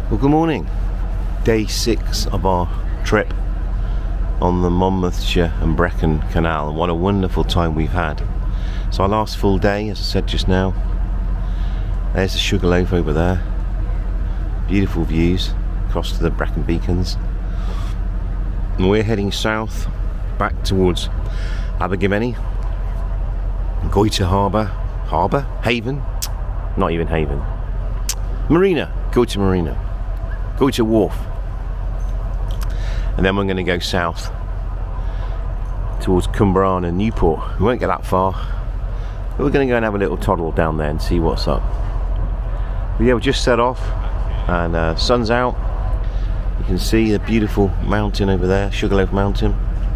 Well, good morning. Day 6 of our trip on the Monmouthshire and Brecon Canal, and what a wonderful time we've had. So our last full day, as I said just now. There's the Sugarloaf over there. Beautiful views across to the Brecon Beacons. And we're heading south back towards Abergavenny, Goytre Haven, not even Haven, Marina, Goytre Marina, Goytre Wharf, and then we're going to go south towards Cumbrae and Newport. We won't get that far, but we're going to go and have a little toddle down there and see what's up. But yeah, we just set off, and sun's out. You can see the beautiful mountain over there, Sugarloaf Mountain.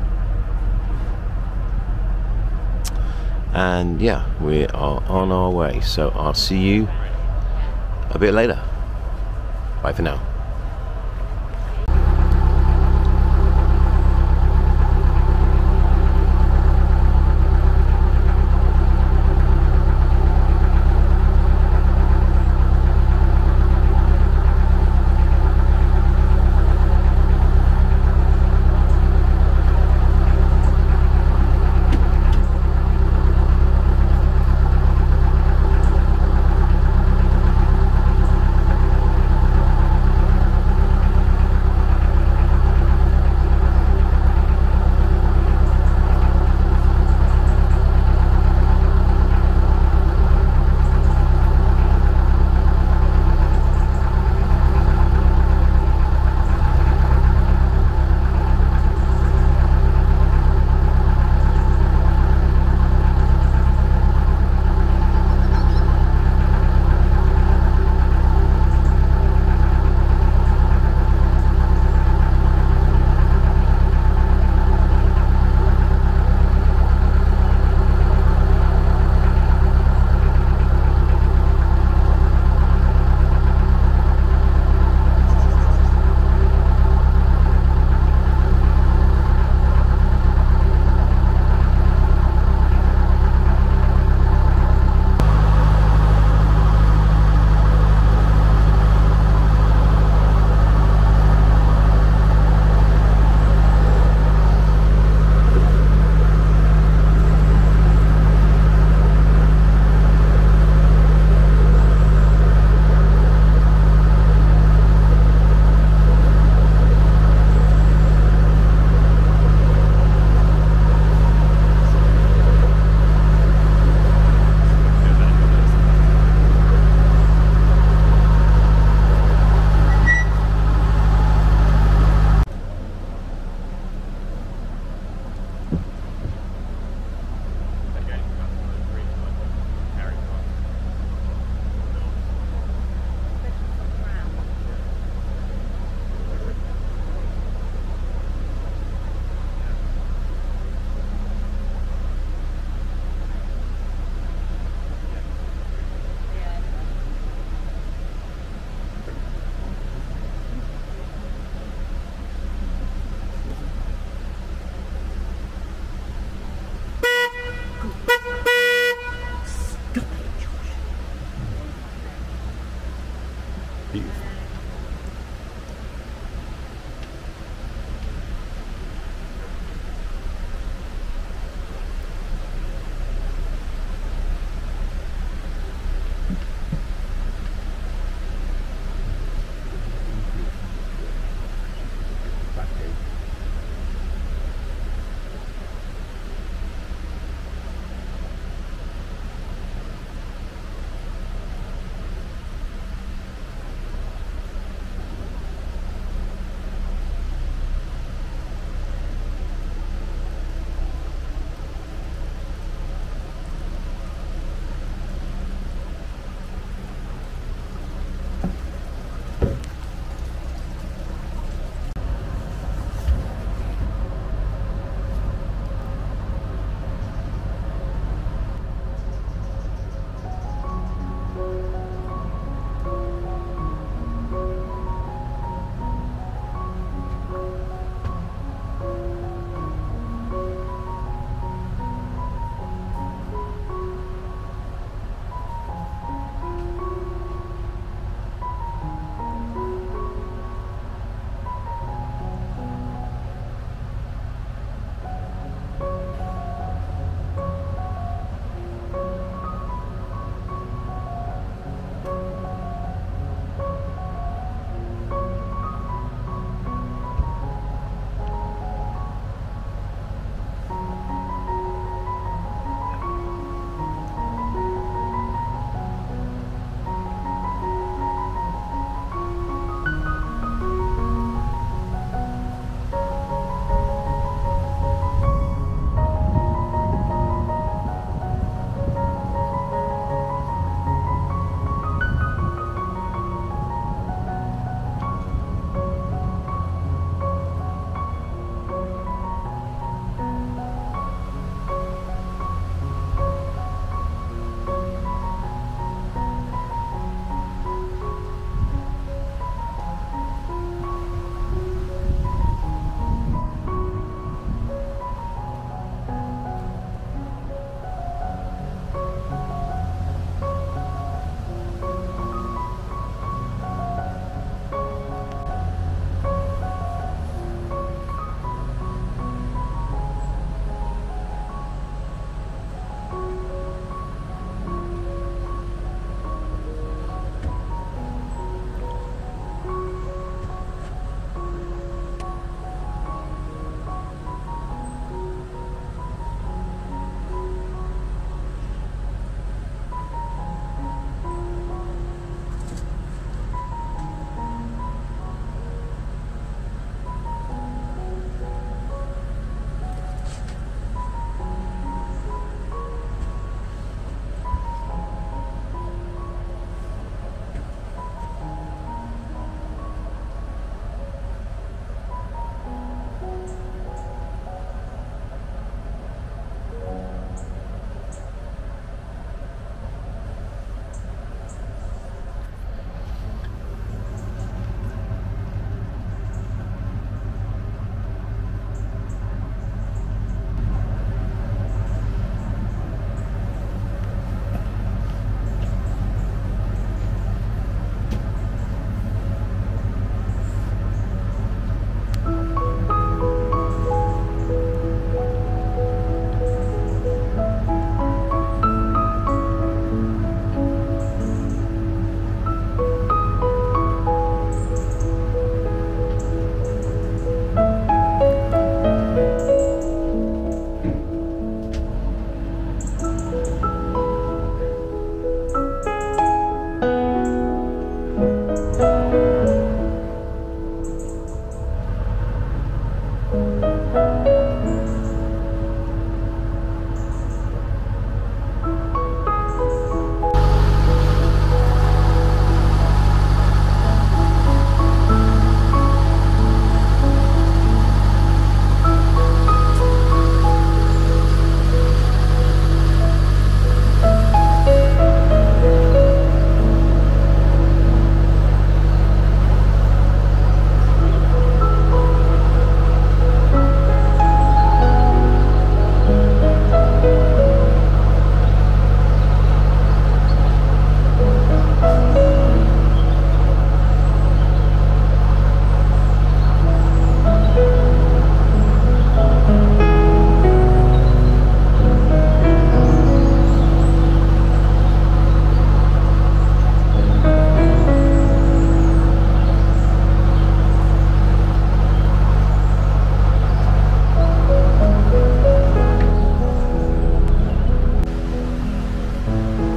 And yeah, we are on our way, so I'll see you a bit later. Bye for now.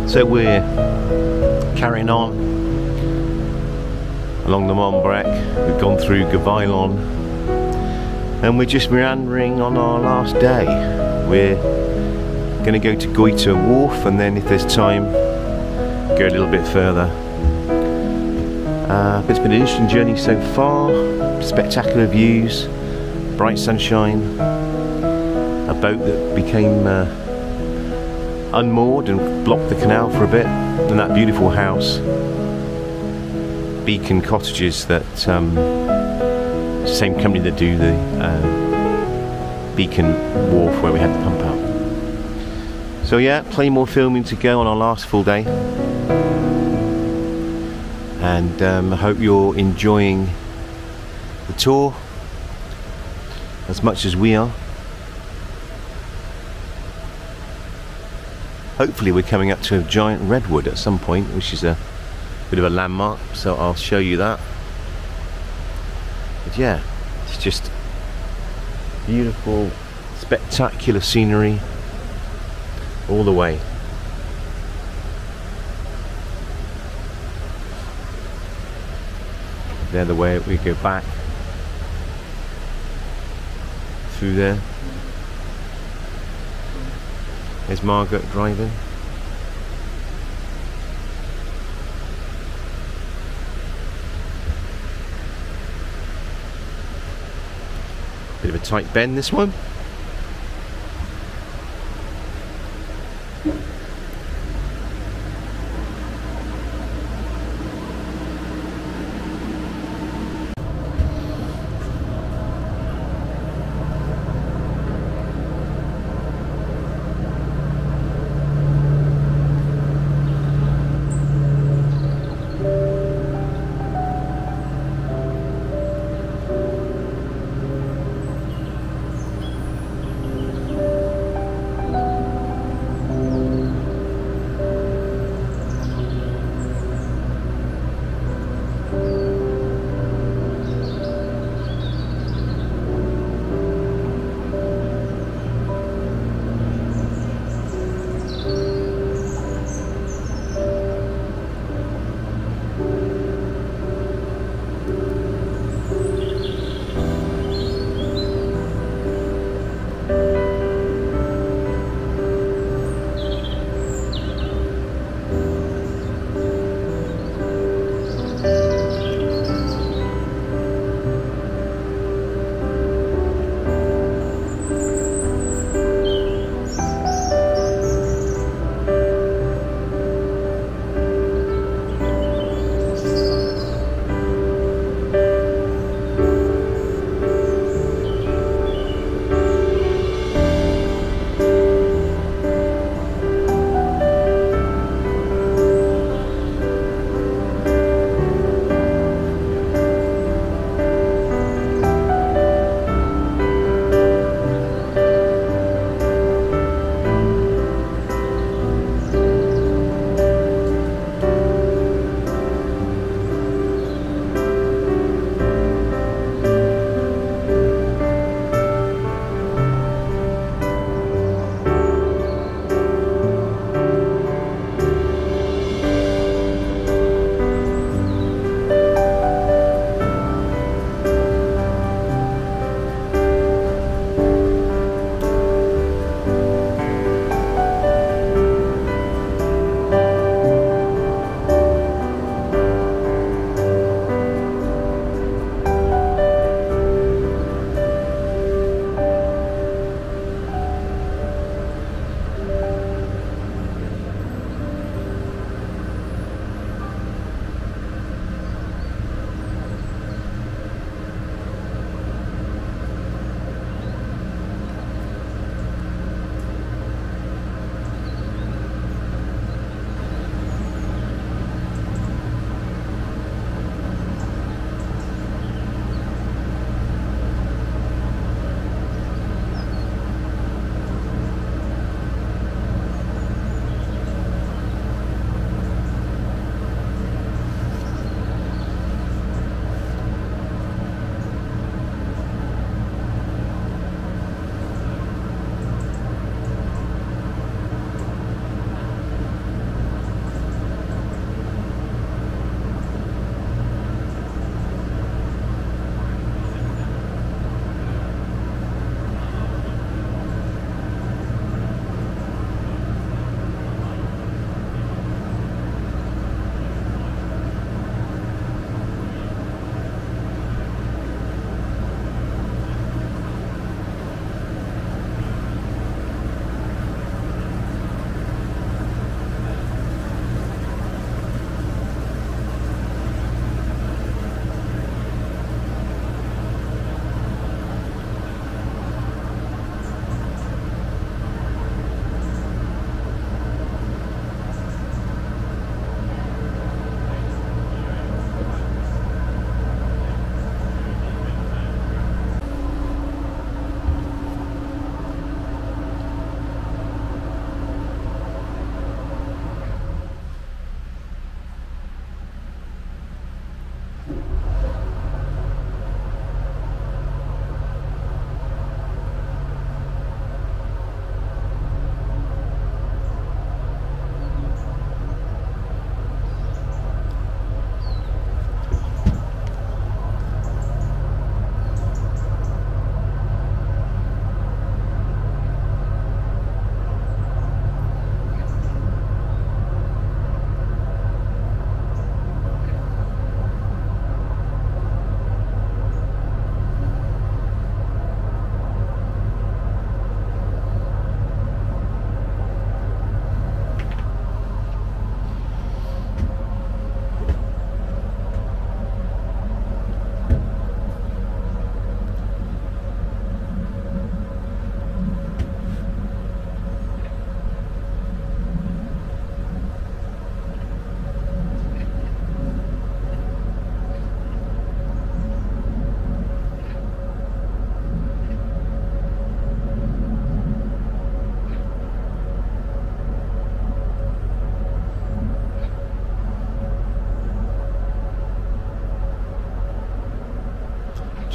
So we're carrying on along the Mon-Brec. We've gone through Gavilon and we're just meandering on our last day. We're going to go to Goytre Wharf and then if there's time go a little bit further. It's been an interesting journey so far. Spectacular views, bright sunshine, a boat that became unmoored and blocked the canal for a bit, and that beautiful house, Beacon Cottages, that same company that do the Beacon Wharf where we had the pump out. So yeah, plenty more filming to go on our last full day, and I hope you're enjoying the tour as much as we are. Hopefully we're coming up to a giant redwood at some point, which is a bit of a landmark, so I'll show you that. But yeah, it's just beautiful, spectacular scenery all the way. There the way we go back through there. There's Margaret driving. Bit of a tight bend this one.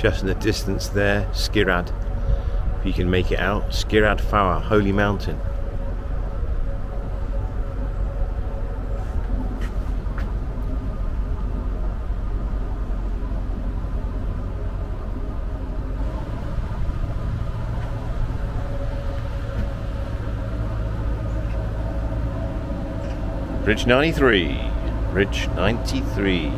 Just in the distance there, Skirad, if you can make it out. Skirad Fawr, Holy Mountain. Bridge 93, Bridge 93.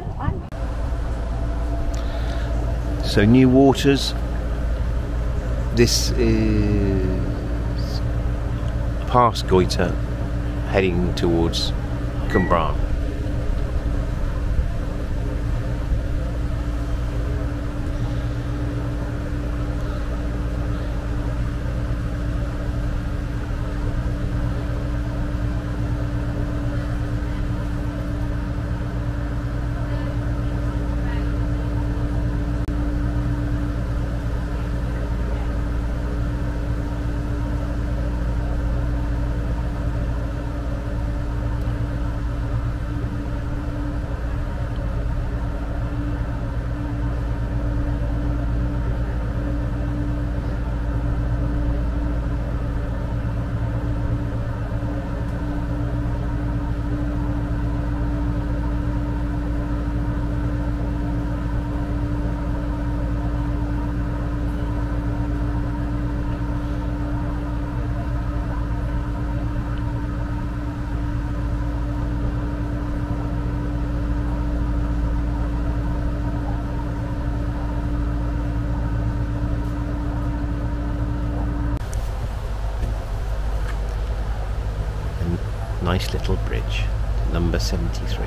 So new waters this is past Goytre, heading towards Cwmbran. Nice little bridge, number 73.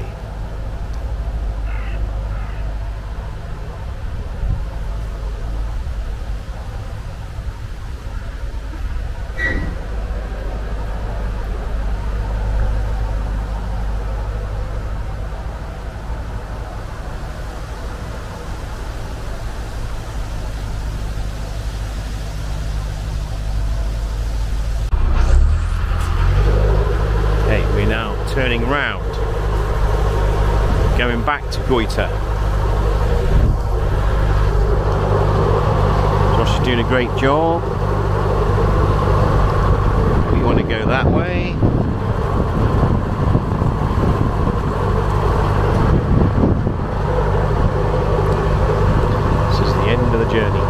Turning round, going back to Goytre. Josh is doing a great job. We want to go that way. This is the end of the journey.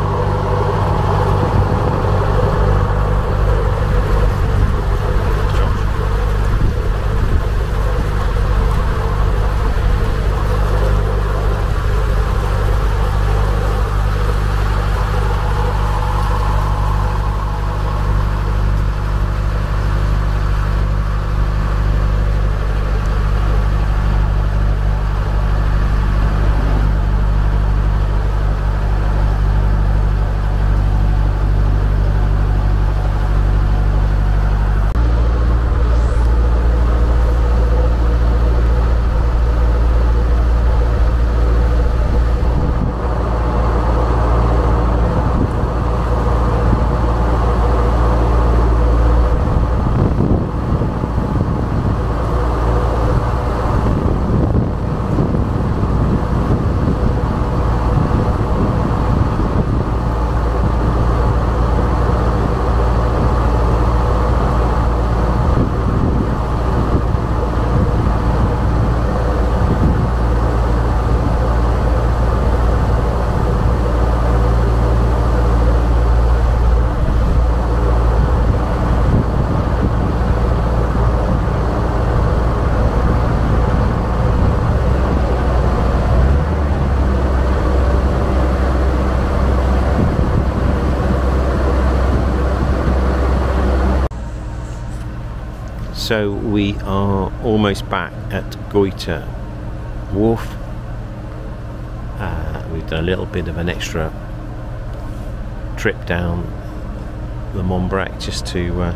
So we are almost back at Goytre Wharf. We've done a little bit of an extra trip down the Mon-Brec just to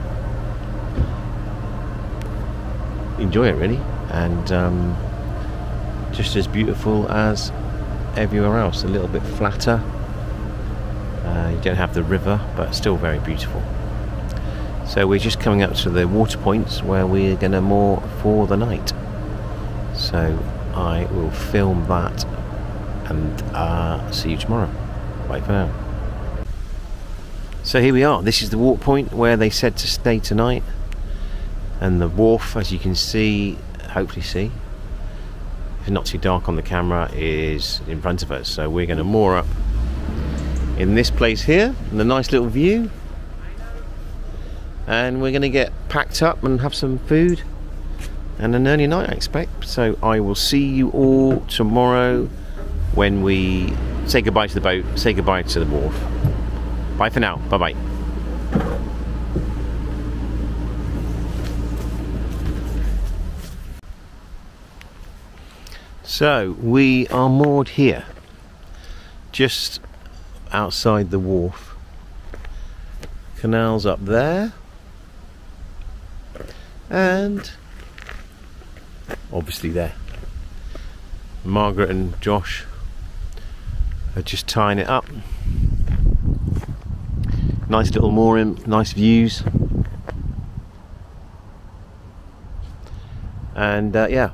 enjoy it really, and just as beautiful as everywhere else. A little bit flatter, you don't have the river, but still very beautiful. So we're just coming up to the water points where we're going to moor for the night. So I will film that and see you tomorrow. Bye for now. So here we are. This is the walk point where they said to stay tonight, and the wharf, as you can see, hopefully see, if it's not too dark on the camera, is in front of us. So we're going to moor up in this place here, and a nice little view. And we're going to get packed up and have some food and an early night, I expect. So I will see you all tomorrow when we say goodbye to the boat, say goodbye to the wharf. Bye for now. Bye-bye. So we are moored here, just outside the wharf. Canals up there, and obviously there. Margaret and Josh are just tying it up. Nice little mooring, nice views, and yeah,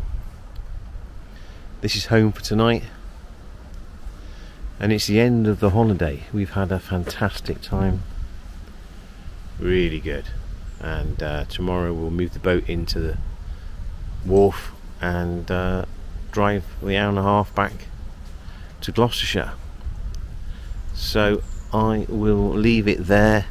this is home for tonight, and it's the end of the holiday. We've had a fantastic time, really good, and tomorrow we'll move the boat into the wharf and drive the hour and a half back to Gloucestershire. So I will leave it there.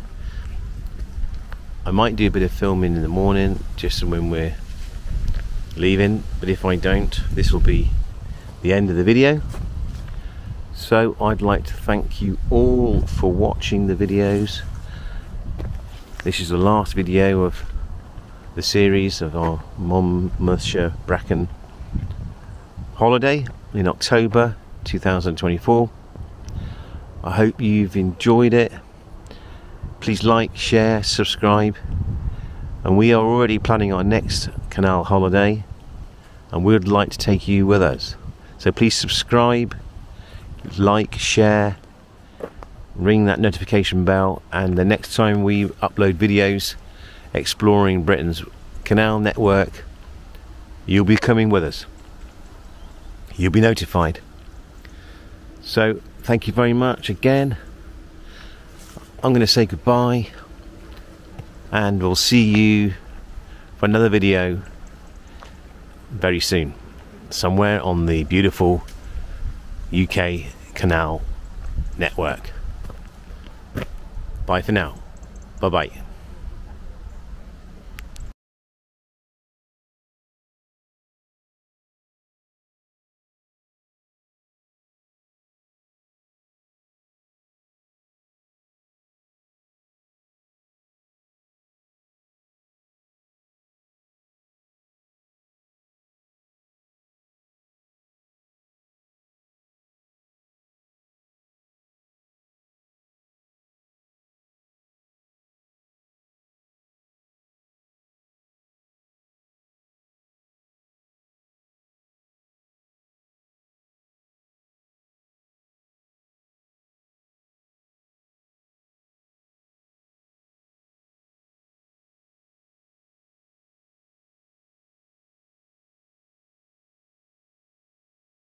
I might do a bit of filming in the morning just when we're leaving, but if I don't, this will be the end of the video. So I'd like to thank you all for watching the videos. This is the last video of the series of our Monmouthshire Brecon holiday in October 2024. I hope you've enjoyed it. Please like, share, subscribe, and we are already planning our next canal holiday, and we'd like to take you with us. So please subscribe, like, share, ring that notification bell, and the next time we upload videos exploring Britain's canal network, you'll be coming with us. You'll be notified. So thank you very much again. I'm going to say goodbye, and we'll see you for another video very soon, somewhere on the beautiful UK canal network. Bye for now. Bye bye.